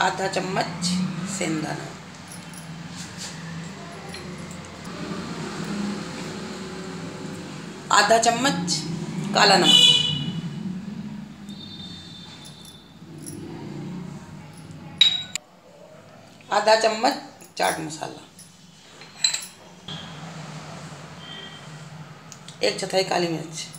आधा चम्मच सेंधा नमक, आधा चम्मच काला नमक, आधा चम्मच चाट मसाला, 1/4 काली मिर्च,